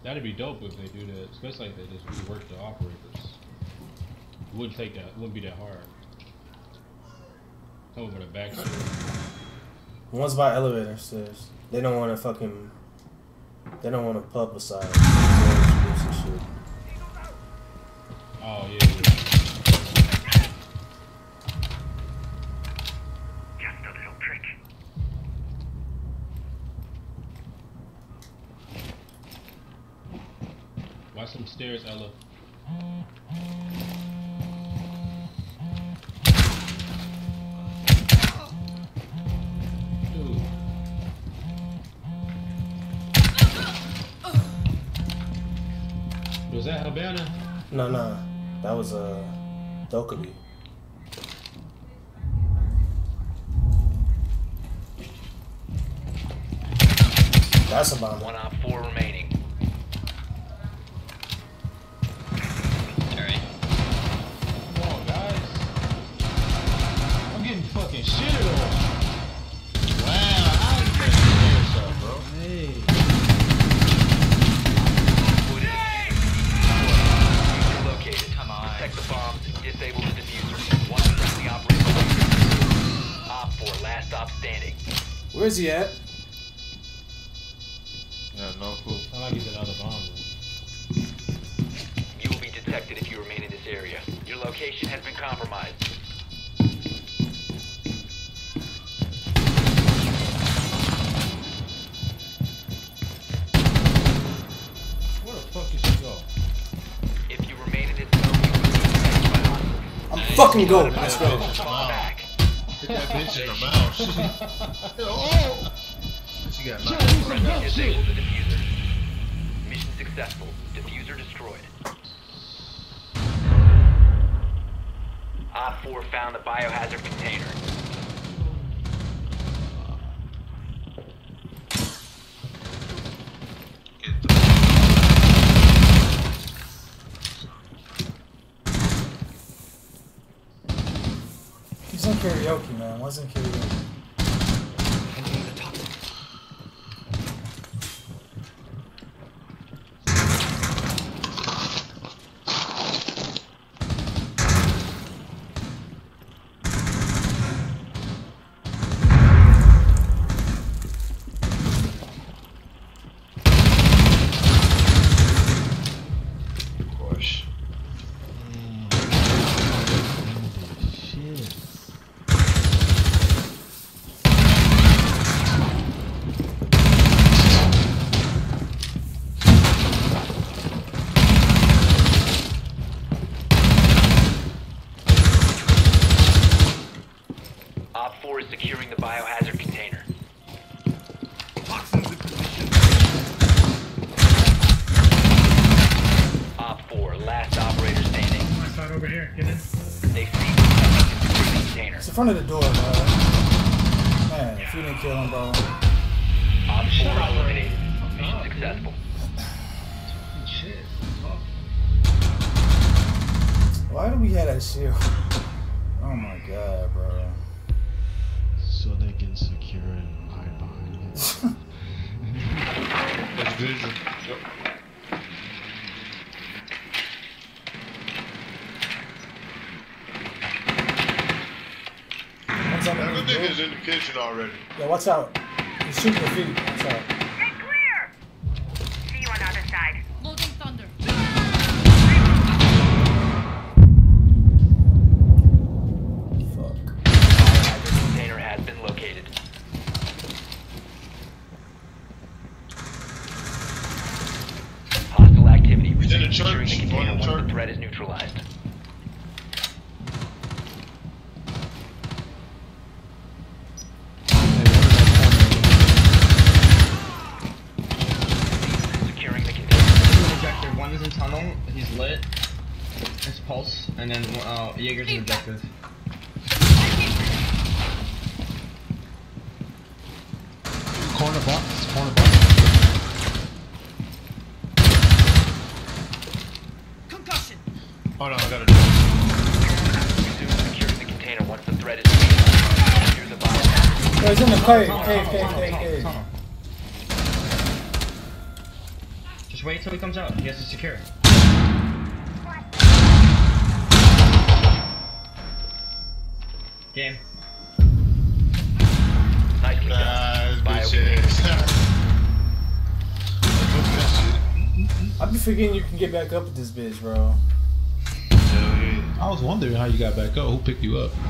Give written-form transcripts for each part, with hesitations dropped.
That'd be dope if they do that, especially like they just rework the operators. It wouldn't take that. It wouldn't be that hard. Come over the back. One's by elevator stairs. They don't want to fucking. They don't want to publicize. Shit. Oh yeah. Just a little trick. Watch some stairs, Ella. Dude. Was that Havana? No, that was Dokkaebi. That's a bomb. 1 op 4 remaining. Come on, guys. I'm getting fucking shitted on. Wow, how you get yourself, bro? Hey. Located. Come on. Protect the bombs. Disable the diffuser. One friendly operator. Op 4, last stop standing. Where's he at? Yeah, no clue. I like he's another bomb. You will be detected if you remain in this area. Your location has been compromised. Where the fuck did she go? If you remain in this zone, you will be detected by hostiles. I'm fucking go. Let's go. Fall back. Hit that bitch in the mouth. She got knocked. Disable the diffuser. Mission successful. Diffuser destroyed. Op 4 found the biohazard container. Get the He's on karaoke, man. Why's in karaoke? Op 4 is securing the biohazard container. Op 4, last operator standing. My side over here. Get in. They see the container. It's in front of the door, bro. Man, if you didn't kill him, bro. Op 4 eliminated. Mission successful. Shit. Why do we have that shield? Oh my god, bro. So they can secure it and hide behind it. That's vision. Yep. What's up, The man? nigga's in the kitchen already. Yeah, watch out. He's shooting your feet. Watch out. Get clear! See you on the other side. Loading thunder. Fuck. Biohazard container has been located. Hostile activity. He's in the Securing church. the container Going once to the church. threat is neutralized. Securing the container. Objective. One is in tunnel. He's lit. It's pulse, and then Jaeger's in objective. Corner box, corner box. Concussion. Hold on, I gotta do it. Resume securing the container once the threat is neutralized. Secure the biohazard. Yo, he's in the cave. Cave. Just Just wait till he comes out. He has to secure it. Game. Nicely done. bitches. I be forgetting you can get back up with this bitch, bro. I was wondering how you got back up. Who picked you up?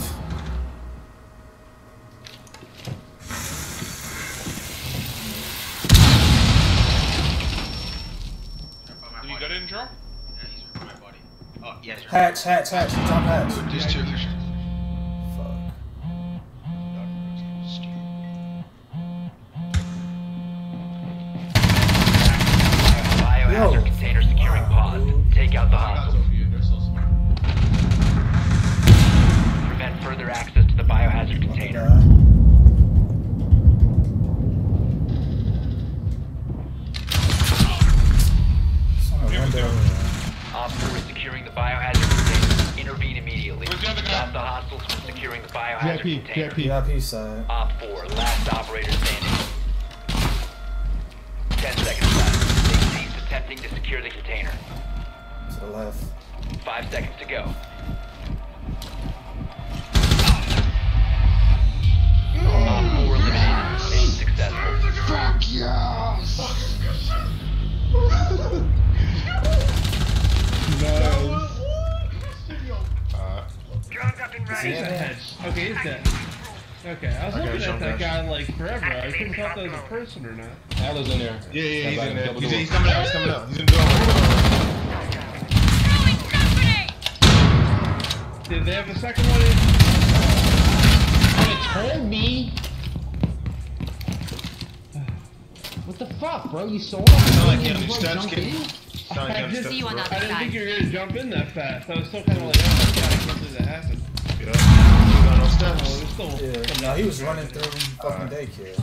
Did you get in, Joe? Yeah, he's right by my body. Oh, yeah, he's right. Hatch, hatch, hatch. Jump hatch. Just two. Fuck. Biohazard Yo. container securing pod. Take out the hostile. Prevent further access to the biohazard container. Op 4 is securing the biohazard container. Intervene immediately. Where's the other guy? Stop the hostiles from securing the biohazard VIP, container. VIP. VIP side. Op 4, last operator standing. 10 seconds left. They ceased attempting to secure the container. To the left. 5 seconds to go. Op 4 eliminated. Mission successful. Fuck yes! Drones up and ready. Okay, he's dead. Okay, I was looking at that guy like forever. I couldn't tell if that was a person or not. Adler's in there. Yeah, he's back in there. double He's door. coming out, he's coming out. He's in the door. Did they have the second one in? They told me. What the fuck, bro? You saw him? Sound like he on these steps, kid. Sound like he on these I steps, See you on bro. the I other didn't think side. you were gonna jump in that fast. I was still kind of like, oh my god, I can't believe that happened. Yeah. He's on those Oh, steps. it's still. Yeah, no, he was running through fucking daycare.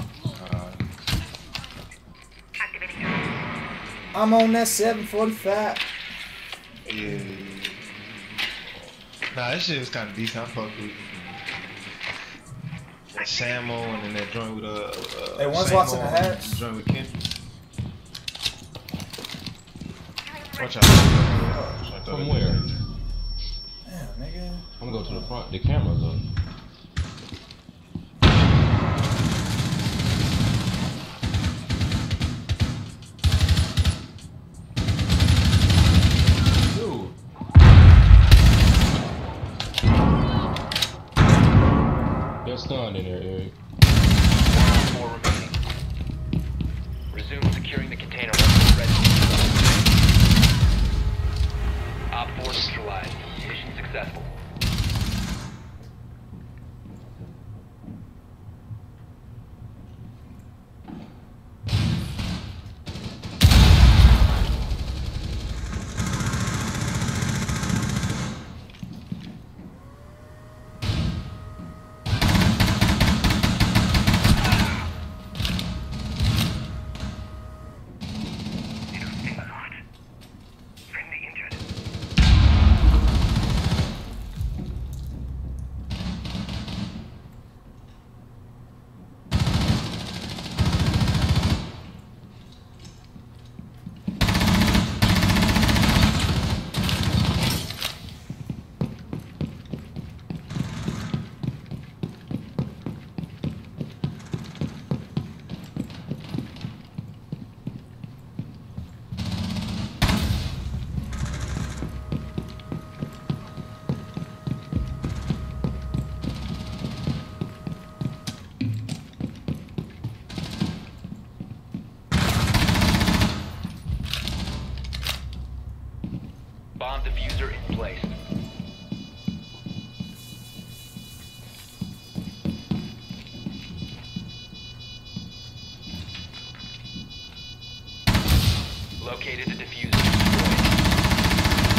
Activating drone. I'm on that 745. Yeah. Nah, this shit was kind of decent. I fuck with that Samo and then that joint with Hey, one's Samo watching the and hatch. Joint with Ken. Watch out. From where? Damn, nigga. I'm gonna go to the front. The camera's up. Dude. They're stunned in there, Eric. 4 remaining. Resume securing the container once you're ready. Op 4 neutralized. Mission successful. Friendly injured. Bomb diffuser in place. Located the diffuser. Destroyed.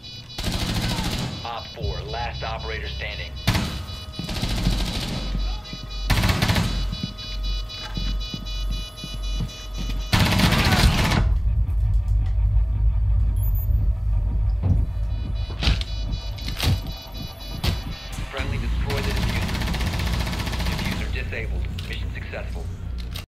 Op 4, last operator standing. Friendly destroy the diffuser. Diffuser disabled. Mission successful.